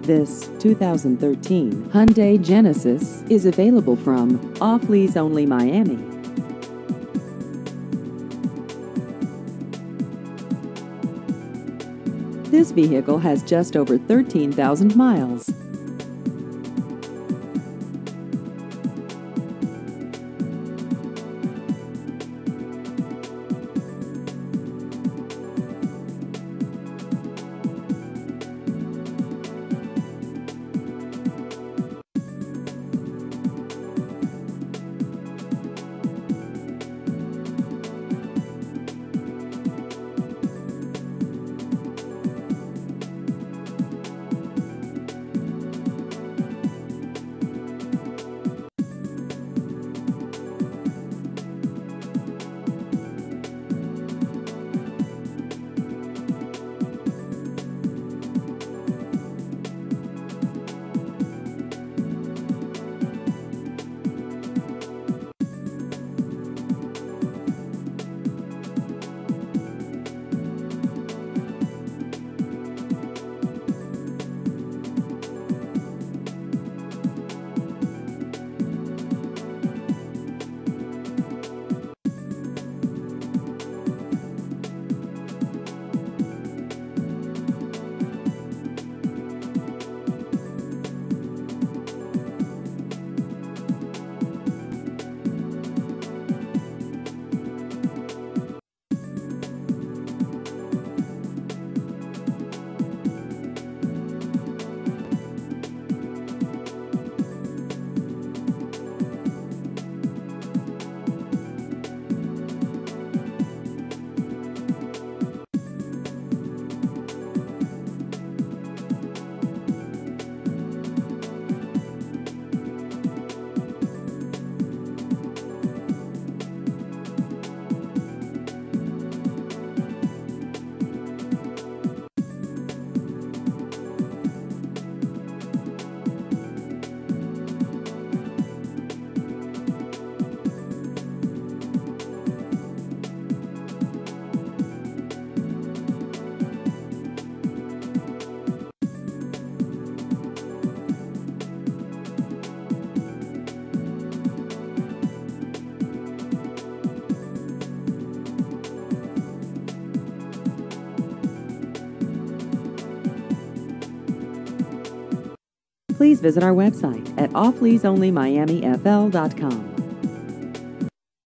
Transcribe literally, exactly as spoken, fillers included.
This two thousand thirteen Hyundai Genesis is available from Off Lease Only Miami. This vehicle has just over thirteen thousand miles. Please visit our website at off lease only miami f l dot com.